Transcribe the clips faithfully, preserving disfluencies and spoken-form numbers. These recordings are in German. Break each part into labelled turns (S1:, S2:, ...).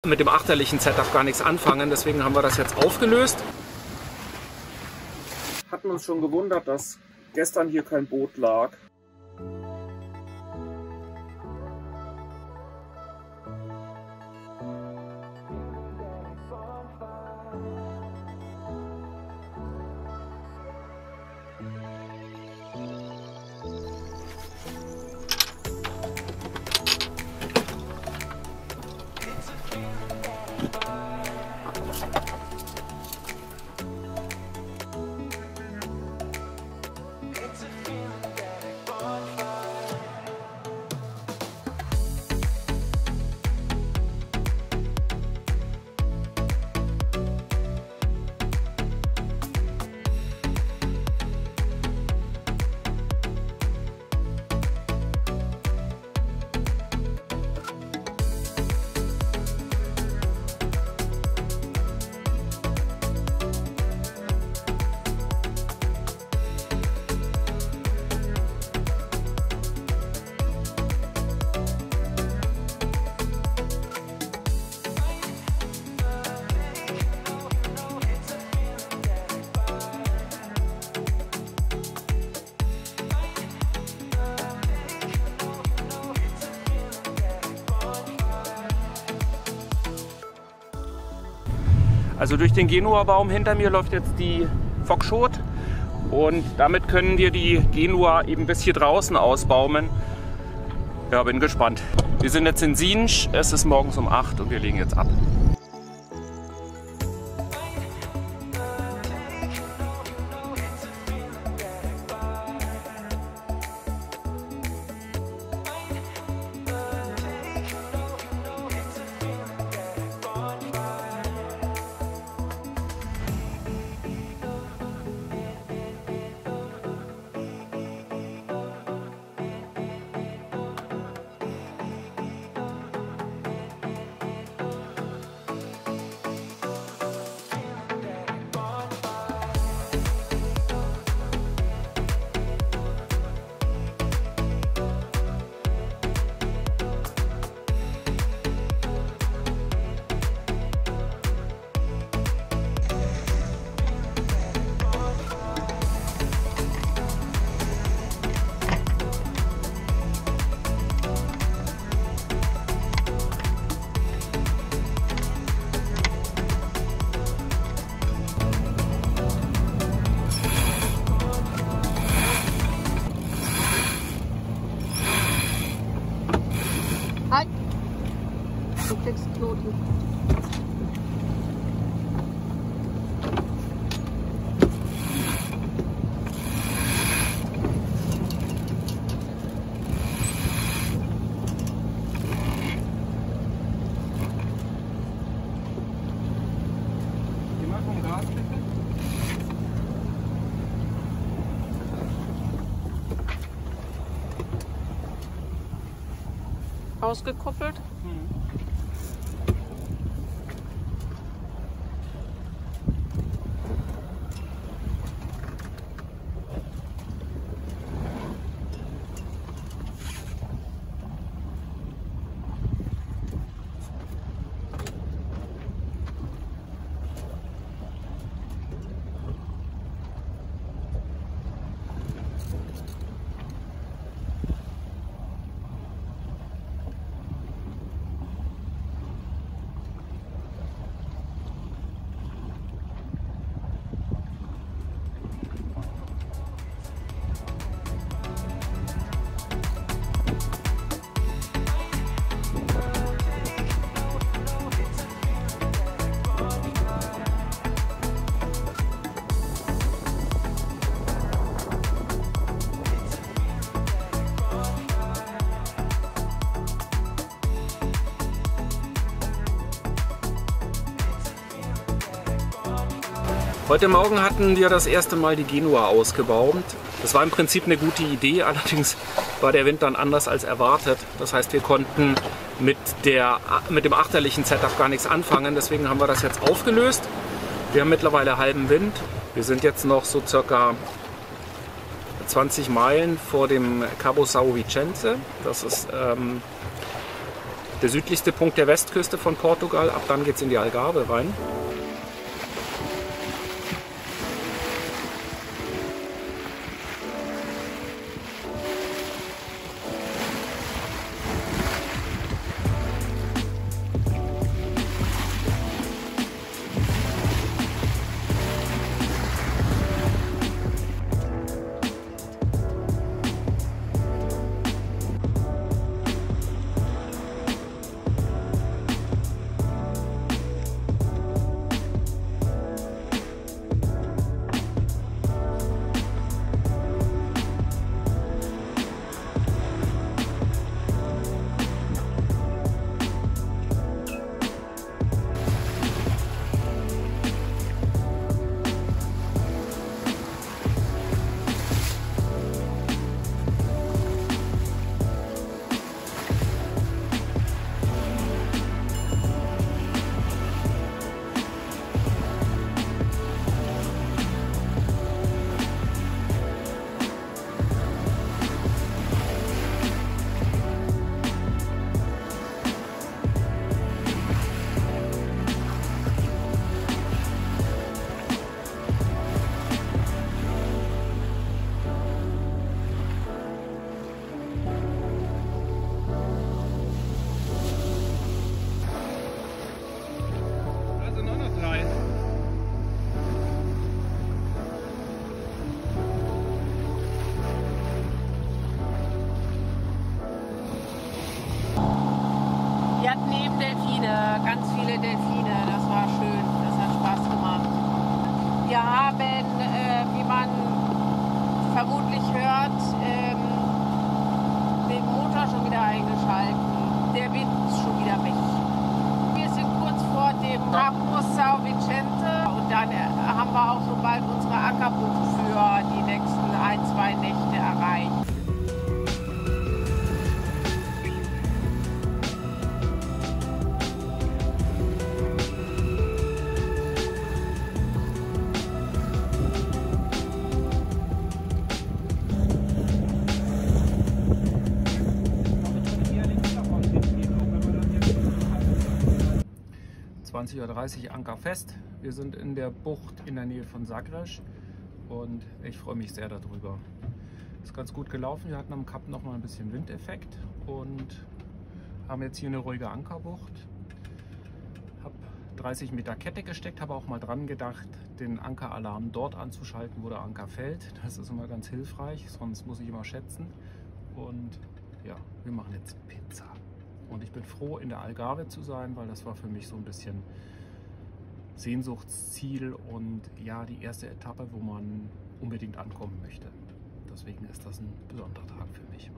S1: mit dem achterlichen Setup gar nichts anfangen, deswegen haben wir das jetzt aufgelöst. Hatten uns schon gewundert, dass gestern hier kein Boot lag. Also durch den Genua-Baum hinter mir läuft jetzt die Fockschot und damit können wir die Genua eben bis hier draußen ausbaumen. Ja, bin gespannt. Wir sind jetzt in Sinj, es ist morgens um acht und wir legen jetzt ab.
S2: Halt! Du kriegst Knoten.
S1: Geh mal vom Gas bitte.
S2: Ausgekuppelt.
S1: Hm. Heute Morgen hatten wir das erste Mal die Genua ausgebaut. Das war im Prinzip eine gute Idee, allerdings war der Wind dann anders als erwartet. Das heißt, wir konnten mit, der, mit dem achterlichen Setup gar nichts anfangen, deswegen haben wir das jetzt aufgelöst. Wir haben mittlerweile halben Wind. Wir sind jetzt noch so circa zwanzig Meilen vor dem Cabo São Vicente. Das ist ähm, der südlichste Punkt der Westküste von Portugal. Ab dann geht es in die Algarve rein.
S2: Wir hatten eben Delfine, ganz viele Delfine. Das war schön, das hat Spaß gemacht. Wir haben, äh, wie man vermutlich hört, ähm, den Motor schon wieder eingeschalten. Der Wind ist schon wieder weg. Wir sind kurz vor dem Hafen São Vicente und dann haben wir auch schon bald unsere Ankerbucht für die nächsten ein, zwei Nächte erreicht.
S1: zwanzig Uhr dreißig Anker fest. Wir sind in der Bucht in der Nähe von Sagres und ich freue mich sehr darüber. Ist ganz gut gelaufen. Wir hatten am Kap noch mal ein bisschen Windeffekt und haben jetzt hier eine ruhige Ankerbucht. Habe dreißig Meter Kette gesteckt, habe auch mal dran gedacht, den Ankeralarm dort anzuschalten, wo der Anker fällt. Das ist immer ganz hilfreich, sonst muss ich immer schätzen. Und ja, wir machen jetzt Pizza. Und ich bin froh, in der Algarve zu sein, weil das war für mich so ein bisschen Sehnsuchtsziel und ja, die erste Etappe, wo man unbedingt ankommen möchte. Deswegen ist das ein besonderer Tag für mich.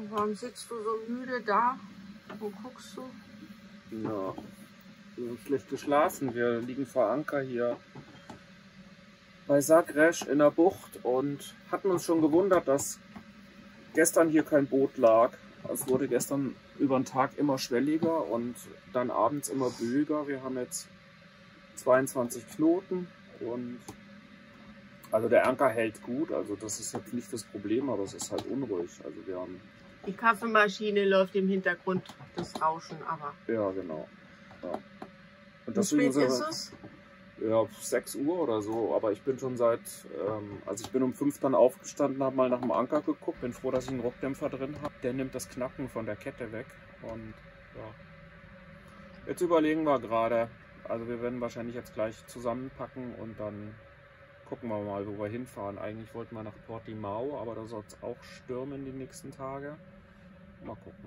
S2: Warum sitzt du so müde da? Wo guckst du?
S1: Ja, wir haben schlecht geschlafen. Wir liegen vor Anker hier bei Sagres in der Bucht und hatten uns schon gewundert, dass gestern hier kein Boot lag. Es wurde gestern über den Tag immer schwelliger und dann abends immer böiger. Wir haben jetzt zweiundzwanzig Knoten und also der Anker hält gut. Also das ist jetzt nicht das Problem, aber es ist halt unruhig. Also wir haben
S2: Die Kaffeemaschine läuft im Hintergrund, das Rauschen, aber.
S1: ja genau. Ja. Und
S2: Wie spät
S1: sind
S2: ist
S1: wir-
S2: es?
S1: Ja, sechs Uhr oder so, aber ich bin schon seit, ähm, also ich bin um fünf dann aufgestanden, habe mal nach dem Anker geguckt, bin froh, dass ich einen Ruckdämpfer drin habe. Der nimmt das Knacken von der Kette weg und ja. Jetzt überlegen wir gerade, also wir werden wahrscheinlich jetzt gleich zusammenpacken und dann gucken wir mal, wo wir hinfahren. Eigentlich wollten wir nach Portimao, aber da soll es auch stürmen die nächsten Tage. Mal gucken.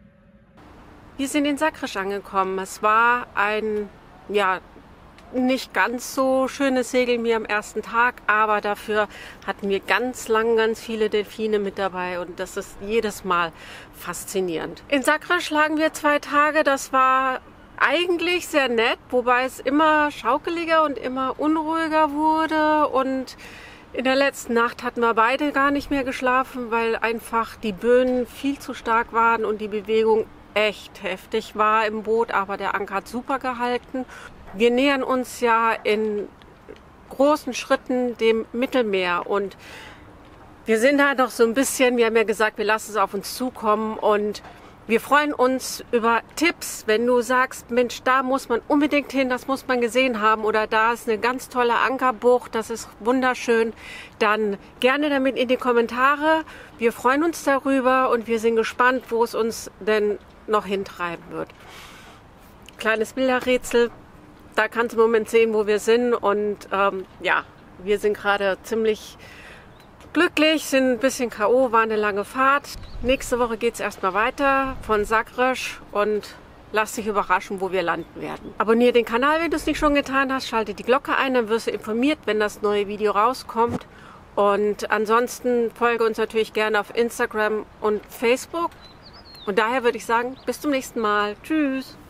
S2: Wir sind in Sagres angekommen. Es war ein, ja, nicht ganz so schönes Segeln wie am ersten Tag, aber dafür hatten wir ganz lang ganz viele Delfine mit dabei und das ist jedes Mal faszinierend. In Sagres lagen wir zwei Tage, das war eigentlich sehr nett, wobei es immer schaukeliger und immer unruhiger wurde und in der letzten Nacht hatten wir beide gar nicht mehr geschlafen, weil einfach die Böen viel zu stark waren und die Bewegung echt heftig war im Boot, aber der Anker hat super gehalten. Wir nähern uns ja in großen Schritten dem Mittelmeer und wir sind da noch so ein bisschen, wir haben ja gesagt, wir lassen es auf uns zukommen und wir freuen uns über Tipps, wenn du sagst, Mensch, da muss man unbedingt hin, das muss man gesehen haben oder da ist eine ganz tolle Ankerbucht, das ist wunderschön, dann gerne damit in die Kommentare. Wir freuen uns darüber und wir sind gespannt, wo es uns denn noch hintreiben wird. Kleines Bilderrätsel, da kannst du im Moment sehen, wo wir sind und ähm, ja, wir sind gerade ziemlich glücklich, sind ein bisschen K O, war eine lange Fahrt. Nächste Woche geht es erstmal weiter von Sagres und lass dich überraschen, wo wir landen werden. Abonniere den Kanal, wenn du es nicht schon getan hast, schalte die Glocke ein, dann wirst du informiert, wenn das neue Video rauskommt. Und ansonsten folge uns natürlich gerne auf Instagram und Facebook. Und daher würde ich sagen, bis zum nächsten Mal. Tschüss!